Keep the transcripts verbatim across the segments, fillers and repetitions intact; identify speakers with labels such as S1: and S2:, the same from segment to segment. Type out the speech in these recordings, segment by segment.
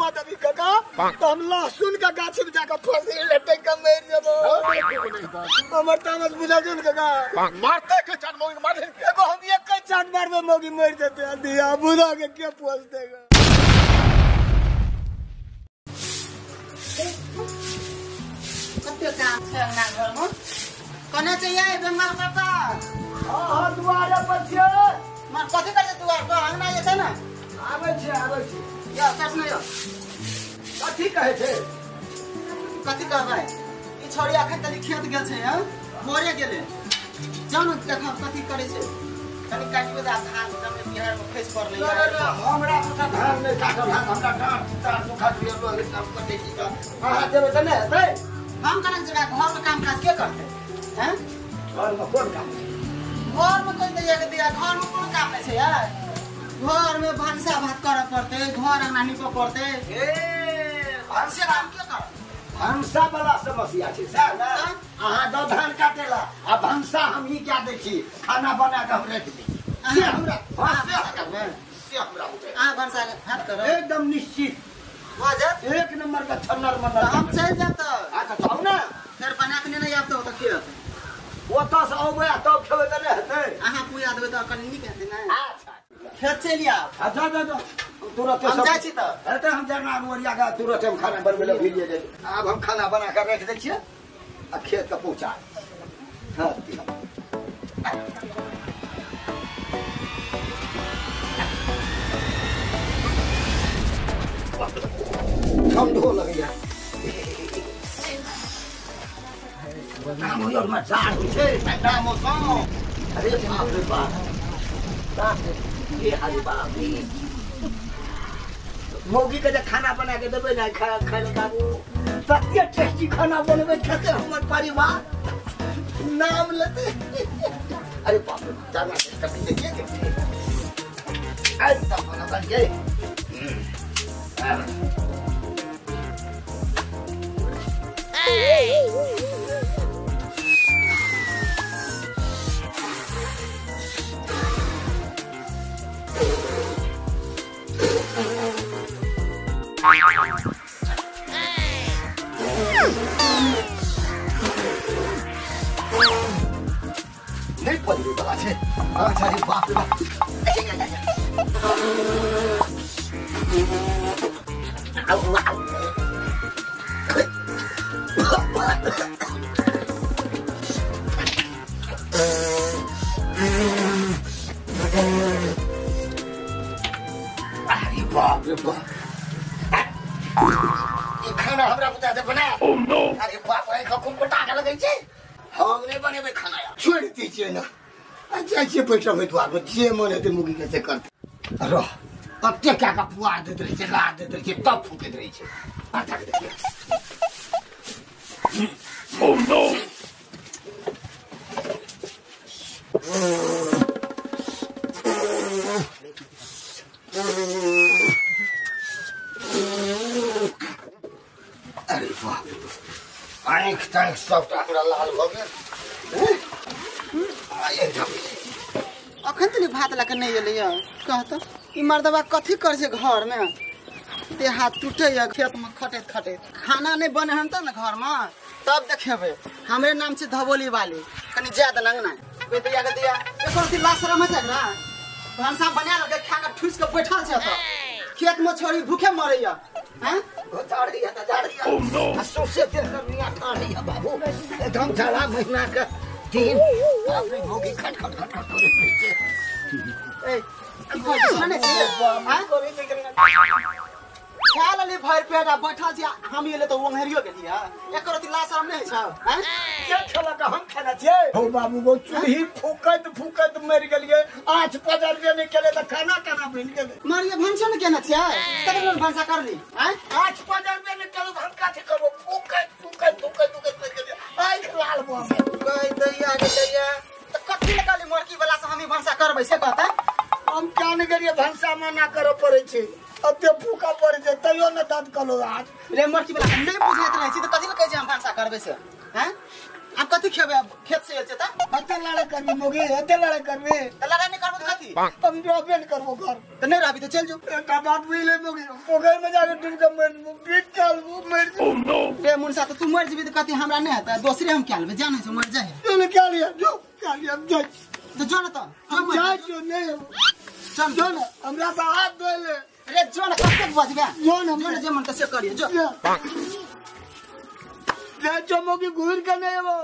S1: घुमा देबी काका तो हम लहसुन का गाछ में जाकर फंसी लेटे का मर जबो हमर तामस बुझा जन काका
S2: मारते के चाट मोगी मार दे
S1: एगो हम एक के चाट मार में मोगी मर जते दिया बुझा के के पोस देगा
S3: कत्ते काम छै ना घर में कने चाहिए बेंगल काका
S1: हां हां दुआरे पर छै
S3: मार कथि करे दुआर पर अंगना जे छै ना
S1: आबै छै आबै छै
S3: या कैस नै यो
S1: कथि कहै छै
S3: कथि करबै ई छोरी अखन तली खेत गेल छै हां मोरे गेले जान देखा कथि करे छै तनी काटियो दा धान जमे बिहार में खैस पड़ले
S1: हमरा पता धान नै काटल हाथ हमरा डांट डांट दुखा दियो लो सब कर दे छी हां देबे त नै हेतै
S3: हम कनक जगह घर में काम काज के करते हैं
S1: घर में कोन काम
S3: घर में कोई दिया के दिया घर में कोन काम छै यार घर में भांसा भात करे पड़ते घर अंगना निपो पड़ते
S1: ए
S3: भांसा काम के कर
S1: भंसा वाला समस्या छै सर ना अहाँ दो धान काटेला आ भंसा हम ही क्या दै छी खाना बना के हम रख दी से हमरा हां से हमरा से हमरा
S3: आ भांसा भात करो
S1: एकदम निश्चित
S3: वाजत
S1: एक नंबर का छन्नर मनर
S3: हम चल जात
S1: आ त जाऊ ना
S3: फिर बना के नहीं आब तो खेत
S1: ओतऽ से औबे तब खेबे त नै हेतै
S3: अहाँ पुया देबै त कनी नीक हेतै नै
S1: अच्छा
S3: खेत चलि आ
S1: अच्छा जा जा तुरंत
S3: हम जाइ छी त
S1: हेतै हम जरना मोरिया का तुरंत हम खाना बनबै ले भिड़िए दे आब हम खाना बना के रख दै छियै आ खेत के पहुंचा हां ठंडो लगैया नाम हो और मजार हो छे ठंडा मौसम अरे बाप रे बाप बाप ये हरी बाप रे मोगी के खाना बना के देबे ना खा खाने बाबू तते टेस्टी खाना बनबे खेते हमर परिवार नाम लेते अरे बाप रे जाना करते के के आज तक बना कर गए नहीं पड़ी बला छे अच्छा रे बाप रे बाप अरे बाप रे बाप ये खाना हमरा बुझा दे बना ओह नो अरे बाप रे कखन को टाका लगै छै हम नहीं बनेबे खाना यार छोड़ दीजिए ना अच्छा अच्छे पैसा में तो आप जे मन है मुगी कैसे करते रह अब क्या क्या का पुआ देते रहे छै ला देते रहे छै तब फूके रहे छै अच्छा देखिए ओह नो अरे बाप आँख ताँख सब हमरा लाल भ गेल
S3: अखन तनी भात ला के नहीं एले या कहत ई मर्दबा कथि कर छै घर में ते हाथ टूटे या खेत में खटैत खटैत खाना नहीं बने हन त न घर में तब देखेबे हमरे नाम से धबोली वाली कनी ज्यादा नंगना बे दिया के दिया एको ती लाशरम है ना भांसा बना के खा के ठूस के बैठल छै त खेत में छोरी भूखे मरे या हैं
S1: झाड़ी है झाड़ी है ओह नो सोसे देर करनिया ठाड़ी है बाबू एकदम झाड़ा महीना का दिन अपनी भोगी खट खट खट खट करे छै
S3: ए की कोई सुने छै हां करे के करना ख्याल ले भर पेट बैठल छी हम एले तो ओंघरियो गेलिया एकर रति लाशरम नहीं छ हैं
S1: के खेला का हम खाना छै हो बाबू वो चूल्ही फूकत फूकत मर गेलिए आठ पजार जे नहीं केले त खाना केना बन गेले
S3: मारिए भंसा ने केना छै तब लोग भंसा करली हैं
S1: आठ पजार जे नहीं केले हम का करबो फूकत फूकत फूकत फूकत मर गेलिए आई लाल बम
S3: गई दैया गे दैया त कथि लगाली मरकी वाला से हम भंसा करबै से कहता
S1: हम क्या नहीं करिए भंसा मना करे पड़े छै अते फूका पड़ जे तइयो न दांत कलो आज
S3: रे मरकी वाला नहीं बुझैत रहै छी त कथि ल कहै छै हम भंसा करबै से हैं आप कथी खेबे अब खेत से एलछे त
S1: हते लड़ाई करबे मोगी हते लड़ाई करबे
S3: त लड़ाई नहीं करबो त कथी
S1: हम रहबे न करबो घर
S3: त नहीं रहबी त चल जो
S1: एकटा बात बुझले मोगी पोखर में जाके डूब के मर बीत चल वो मर ओ नो
S3: बे मुनसा त तू मर जेबी त कथी हमरा नहीं आता दोसरे हम क्या लेबे जाने से मर जाए
S1: तूने क्या लिया जो क्या लिया हम जाए
S3: तो जो न त
S1: जाए जो नहीं
S3: चल
S1: जो न हमरा से हाथ धो ले
S3: रे जो न कते बजबे
S1: जो न
S3: जो न जे मन त से करिए जो
S1: ले जो मोगी घूर के नहीं वो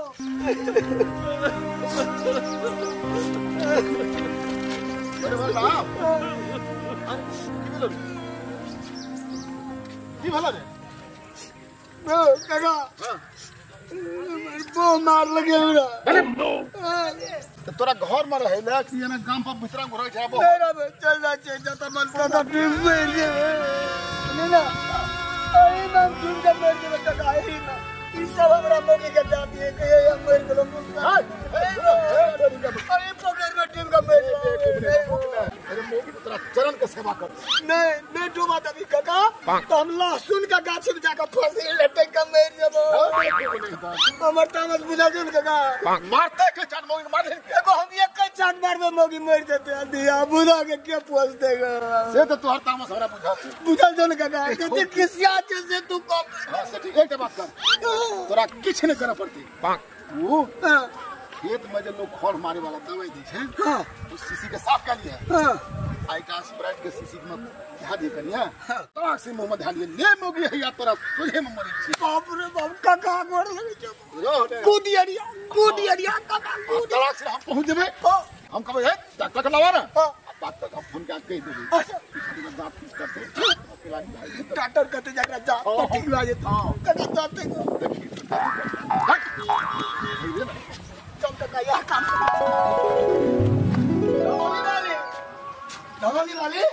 S2: अरे बाप की भला रे
S1: ओ काका वो मार लगे हमरा
S2: अरे तो तोरा घर में रहे ले कि ना गांव पर बितरा में रहे छै अब
S1: नहीं रे चल जा छै जता मन काका डूब मर जे नहीं ना आई ना डूब के मर जे काका आई ना ई सब हमरा मोगी के जाती है कि ये मर गेलो मुस्कान अरे पोखर में डूब के मर
S2: अरे मोगी तोरा चरण के सेवा कर
S1: नहीं नहीं डूबा तभी काका तो हम लहसुन का गाछ में जाकर फंसी लटक के मर जबो हमर तामस बुझा जन काका
S2: मारते के चार मोगी मार दे
S1: एगो हम एक के चाट मारबे मोगी मर जते दिया बुझा के के पोस देगा
S2: से तो तोहर तामस हमरा बुझा
S1: बुझल जन काका कहते किसिया से तू कम
S2: हां से ठीक एक बात कर तोरा किछ नहीं करे पड़ती वो खेत में जो लोग खर मारे वाला दवाई दी है
S1: हां
S2: तो सीसी के साफ कर लिया
S1: हां
S2: आई का स्प्राइट के सीसी में ध्यान दे कनिया तोरा से मुंह में ध्यान दे ले मोगी है या तोरा तुझे में मरी छी
S1: बाप रे बाप काका गोड़ लगे छ
S2: रो
S1: कूदियरिया कूदियरिया काका कूद
S2: तोरा से हम पहुंच जेबे हम कहबे हे डॉक्टर के लावा ना बात तक हम फोन के कह देबे बात कुछ करते
S1: डॉक्टर कहते जाकर जा तो ठीक हो जाता काका जाते चल काका यह काम दवाई वाले दवाई वाले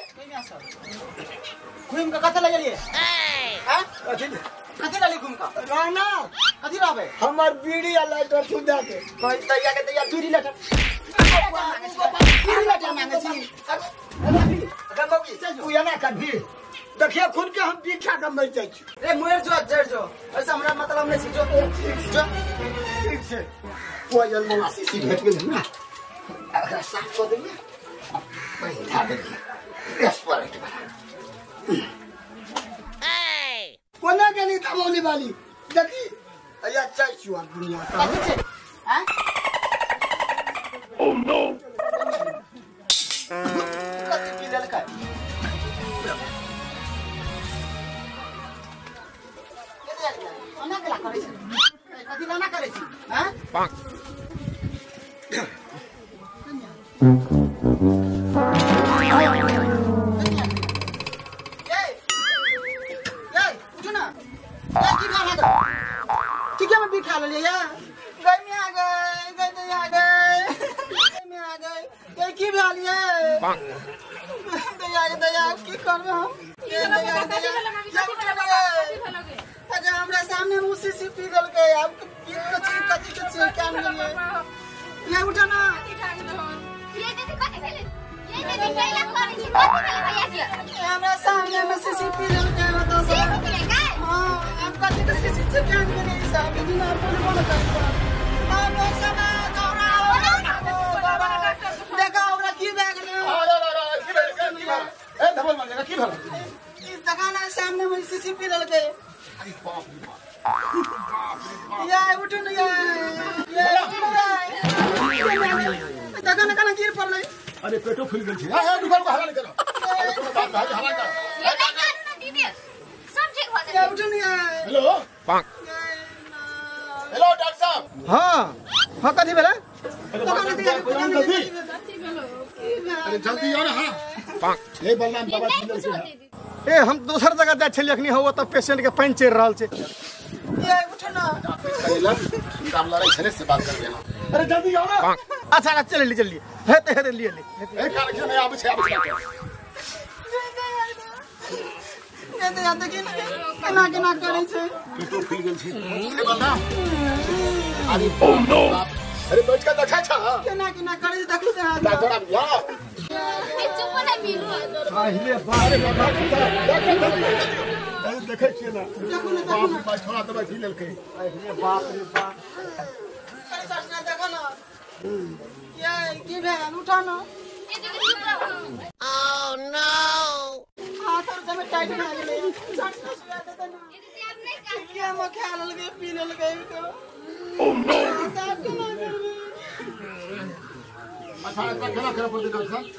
S3: घूम के कते लगलिए हैं कते लली घूम का
S1: राना
S3: कथी रहबे
S1: हमार बीड़ी आ लाइटर सुधा के
S3: कोई दैया के दैया बीड़ी लटर बीड़ी लटर मांगे छी
S1: अगर मौगी तू या ना कर भी देखिए खुद के हम पीछा के मर जाई छी
S3: रे मोर जो जड़ जो ऐसा हमरा मतलब नहीं छी जो जो
S1: ठीक से कोई जल में सीसी भेट गेल ना अगर साफ कर देंगे वही धा देंगे रेस्टोरेंट में कोना के नहीं थमौली वाली देखी अया चाय छुआ दुनिया का
S3: कथी छे हैं
S1: ओह नो
S3: कथी पी लेल का ओना केला करे छी कथी ना करे छी हैं ठीक है मैं भी खा लिया यार गई में आ गए गई तो आ गए गई में आ गए गई की भी आ लिया दया दया की कर रहे हम ये दया दया अच्छा हमरा सामने मुसी सी पी गल के अब कच्ची कच्ची कच्ची क्या मिल गए ये उठा ना
S4: ये देखी कथी भेले ये देखी कैला करे छी कथी भेले भैया जी
S3: हमरा सामने में सी सी पी गल के बताओ
S4: से पी गए
S3: हां अब कच्ची कच्ची सी क्या मिल गई साहब दिन आप बोले बोले कर हां लोग सब देखा हमरा की बैग ले
S2: ए डबल मार लेगा की भला
S3: इस दुकान है सामने में सी सी पी गल के
S2: अरे बाप रे बाप
S3: या उठो न या देखा ना कना गिर पड़ले
S2: अरे पेटो फूल गेल छै ए दुकान को हरा ले करो अरे कोनो बात नहीं हरा कर
S4: ये नहीं करू ना दीदी सब ठीक हो
S3: या
S4: जाए
S3: उठो न या
S2: हेलो हेलो डॉक्टर साहब
S3: हां हां कथी भेले
S2: अरे जल्दी आओ ना हां ए बलराम बाबा जी ले
S5: ए हम दोसर जगह जाय छलिए अखनी हो त पेशेंट के पानी चढ़ रहल छै
S3: या उठो न
S2: कहला काम लड़ाई छले से बात कर लेना अरे जल्दी आओ ना
S5: अच्छा अच्छा चल ली चल ली हेते हेते लिए ले
S2: ए काल के नहीं आबै छै आबै छै
S3: ये तो याद कि केना केना करे छै
S2: पेटो फूल गेल छै ए बलराम अरे ओ नो अरे बैठ के देखा छ
S3: केना केना करे देखू से
S2: डॉक्टर अब या
S4: ए चुप ना मिलू
S5: पहिले बारे
S2: देखे छियै ना
S3: देखू ना
S2: बाप रे बाप छोड़ा दबाई पी लेलकै
S5: अरे बाप रे बाप
S3: ससना देखो ना ये की भेल उठा ना
S4: ये देखो चुप रहो
S3: ओह नो हाथ और जमे टाइट ना ले ससना सुया दे ना
S4: ये दीदी आप नहीं कर
S3: क्या म ख्याल लगे पीने लगे तो ओह नो आप के ना
S2: अच्छा इसका खेला खेला पड़ दिया सर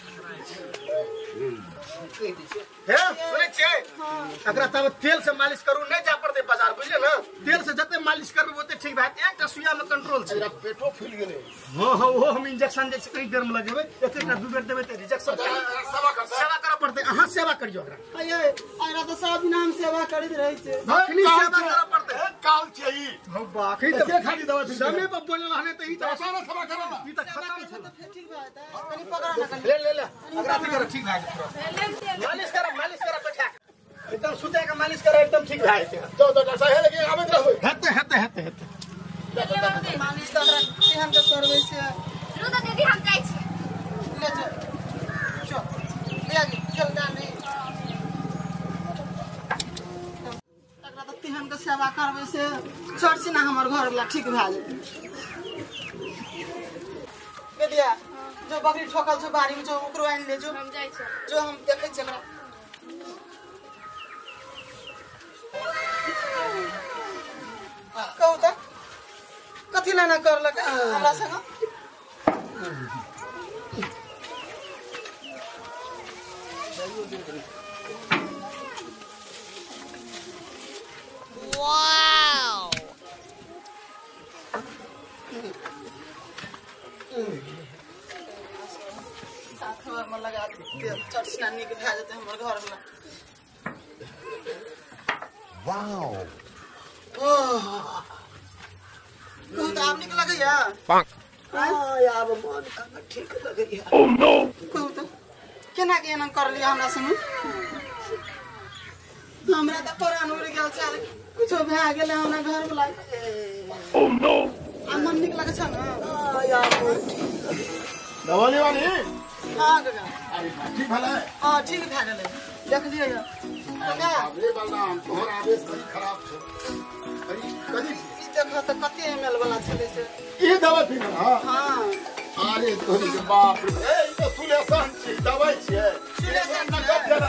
S5: हे सुनै छियै अगर तब तेल से मालिश करू नहीं जा पड़ते बाजार बुझले ना तेल से जते मालिश करबे ओते ठीक भाई एकटा सुइया में कंट्रोल छै
S2: मेरा पेटो फूल गेले
S5: हां हां वो हम इंजेक्शन जे छै कई देर में लगेबै एकटा दू बेर देबै त रिजेक्शन
S2: सेवा कर
S5: सेवा करे पड़ते अहाँ सेवा करियो एकरा
S3: अये आइरा तो सब दिन हम सेवा करैत रहै छै
S5: अखनी सेवा करे पड़ते
S2: काल छै ई
S5: हम बाकी त
S2: के खाली दवा
S5: समय पर बोलल हने त ई त
S2: सारा सेवा करला
S5: ई त खत्म छै
S3: ठीक बात है कनी पकड़ा ना कनी
S5: ले ले ले अगर अथी कर ठीक भाई मालिश कर मालिश कर बैठा एकदम सुते का मालिश कर एकदम ठीक भाई
S2: तो तो सही लगे आबत रहबै
S5: हेते हेते हेते हेते
S3: मालिश कर केहन के करबै से
S4: रुदा दीदी हम जाई छी
S3: ले चल चल ले आगे चल ना नहीं एकरा त तेहन के सेवा करबै से चढ़सी ना हमर घर वाला ठीक भए जेतै बेदिया जो बकरी ठोकल छ बारी में जो ओकरो आइन ले जो
S4: हम जाई छी
S3: जो हम देखै छी एकरा कहू त कथी लाना करलक हमरा संग
S4: वाओ
S3: साथवा में लगा दे चर्चना निक भए जेतै हमर घर वाला
S2: वाओ
S3: कहू त आब निक लगैया
S1: हाँ यार मन का ठीक लगैया
S3: कहू त केना के एना कर लिया हमरा संग हमरा त परान उड़ गेल छल कुछो भए गेलै हमरा घर वाला ओ नो आ मन निक लगै छ न
S1: हाँ यार मन ठीक
S2: दवाली वाली
S3: हां काका
S2: अरे ठीक भला है
S3: हां ठीक भए गेलै देख लियो या काका
S2: अबे बलराम तोहर आवेश बड़ी खराब छै अरे कदी
S3: ई देख त कते एमएल वाला छले से
S2: ये दवा पी हां
S3: हां
S2: अरे तोरी के बाप रे ए ई तो सुलेशन छी दवाई छियै
S3: सुलेशन
S2: न गप देला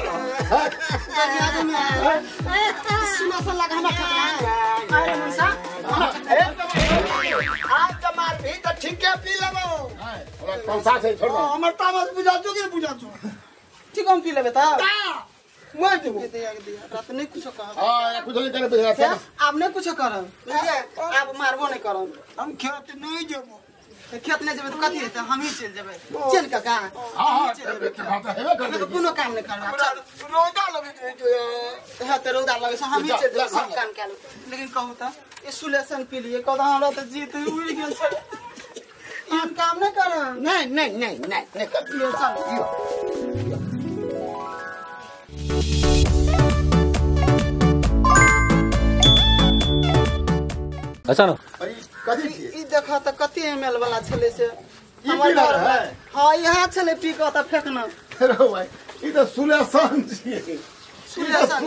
S3: सुना सा लगा हमरा खतरा अरे मुसा
S1: आज तो मार भी तो ठीक है पी लेबो
S2: ओरा पंसा छै छोड़ दो
S1: हमर तामस बुझा छो कि बुझा छो
S3: ठीक हम पी लेबे त
S1: मैं देबो
S3: दे दे दे रात नहीं कुछ कह
S2: हां या कुछ नहीं करे बेटा
S3: क्या आप नहीं कुछ करम बुझिए आप मारबो नहीं करम
S1: हम खेत नहीं जेबो
S3: खेत नहीं जेबे तो कथी हेतै हम ही चल जेबे चल काका
S2: हां हां की बात है हेबे कर
S3: तो कोनो काम नहीं करबा चल
S1: रोदा लगे जो
S3: है तो रौदा लगे से हम ही चल जेबे सब काम कर लेकिन कहू त ये सुलेशन पी लिए कदा हमरा त जीत उड़ गेल छै हम काम नहीं करम
S1: नहीं नहीं नहीं नहीं नहीं कर
S3: ले चल
S5: अच्छा ना
S2: अरे कदी छी
S3: ई देखा त कते एमएल वाला छले से
S2: ई पी रहा है
S3: हां यहाँ छले पी के त फेकना
S2: अरे भाई ई तो सुलेशन छी
S3: सुलेशन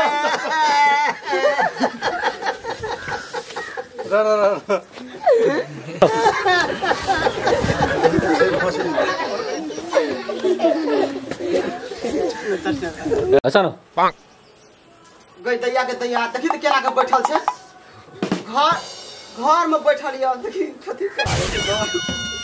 S5: रा रा रा अच्छा ना
S3: गई दैया के दैया देखी त केला के बैठल छै घर घर में बैठल या देखी कथी कर